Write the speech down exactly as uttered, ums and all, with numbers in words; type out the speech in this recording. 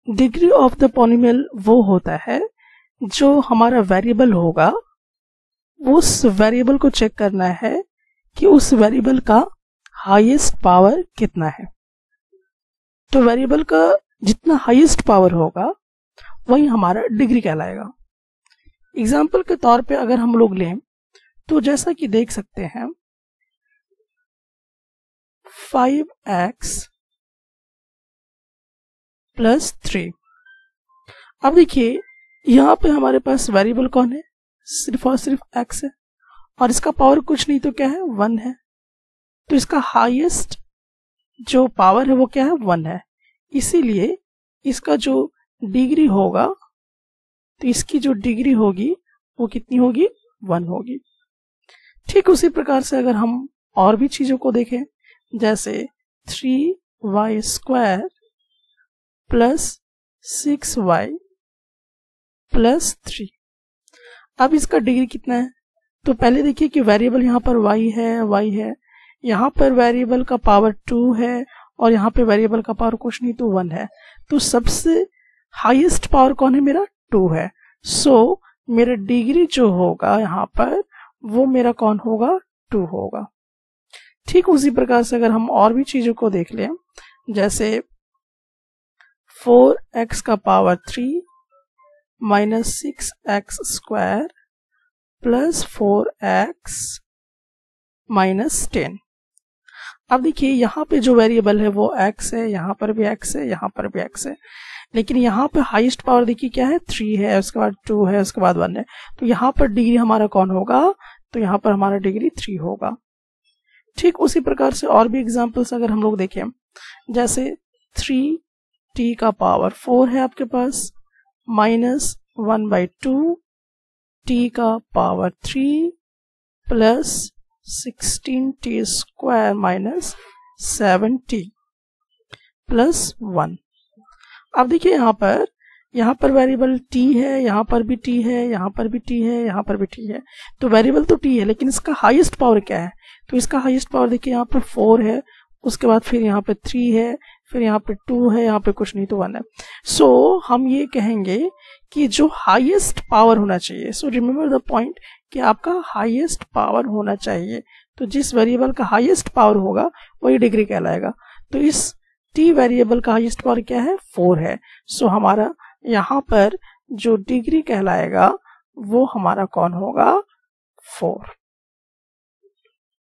Degree of the polynomial वो होता है जो हमारा वेरिएबल होगा, उस वेरिएबल को चेक करना है कि उस वेरिएबल का हाईएस्ट पावर कितना है। तो वेरिएबल का जितना हाईएस्ट पावर होगा वही हमारा डिग्री कहलाएगा। एग्जाम्पल के तौर पे अगर हम लोग लें तो जैसा कि देख सकते हैं फाइव एक्स प्लस थ्री। अब देखिए यहां पे हमारे पास वेरिएबल कौन है, सिर्फ और सिर्फ x है, और इसका पावर कुछ नहीं तो क्या है, वन है। तो इसका हाईएस्ट जो पावर है वो क्या है, वन है। इसीलिए इसका जो डिग्री होगा, तो इसकी जो डिग्री होगी वो कितनी होगी, वन होगी। ठीक उसी प्रकार से अगर हम और भी चीजों को देखें, जैसे three Y square plus six Y plus three. अब इसका डिग्री कितना है, तो पहले देखिए कि वेरिएबल यहाँ पर y है, y है, यहाँ पर वेरिएबल का पावर टू है और यहाँ पे वेरिएबल का पावर कुछ नहीं तो वन है। तो सबसे हाईएस्ट पावर कौन है, मेरा टू है। सो so, मेरा डिग्री जो होगा यहाँ पर वो मेरा कौन होगा, टू होगा। ठीक उसी प्रकार से अगर हम और भी चीजों को देख लें, जैसे फोर एक्स का power three minus six X square plus four X minus ten. अब देखिए यहाँ पे जो वेरिएबल है वो x है, यहाँ पर भी x है, यहाँ पर भी x है, लेकिन यहाँ पे हाईएस्ट पावर देखिए क्या है, थ्री है, उसके बाद टू है, उसके बाद वन है। तो यहाँ पर डिग्री हमारा कौन होगा, तो यहाँ पर हमारा डिग्री थ्री होगा। ठीक उसी प्रकार से और भी एग्जांपल्स अगर हम लोग देखें, जैसे थ्री टी का पावर फोर है आपके पास, minus one by two T का power three plus sixteen T square minus seven T plus one. अब देखिए यहाँ पर यहाँ पर वेरिएबल t है, यहाँ पर भी t है, यहाँ पर भी t है, यहाँ पर भी t है। तो वेरिएबल तो t है, लेकिन इसका हाईएस्ट पावर क्या है, तो इसका हाईएस्ट पावर देखिए यहाँ पर फोर है, उसके बाद फिर यहाँ पे थ्री है, फिर यहाँ पे टू है, यहाँ पे कुछ नहीं तो वन है। सो so, हम ये कहेंगे कि जो हाईएस्ट पावर होना चाहिए, सो रिमेम्बर द पॉइंट कि आपका हाईएस्ट पावर होना चाहिए। तो जिस वेरिएबल का हाईएस्ट पावर होगा वही डिग्री कहलाएगा। तो इस t वेरिएबल का हाईएस्ट पावर क्या है, फोर है। सो so, हमारा यहाँ पर जो डिग्री कहलाएगा वो हमारा कौन होगा, फोर।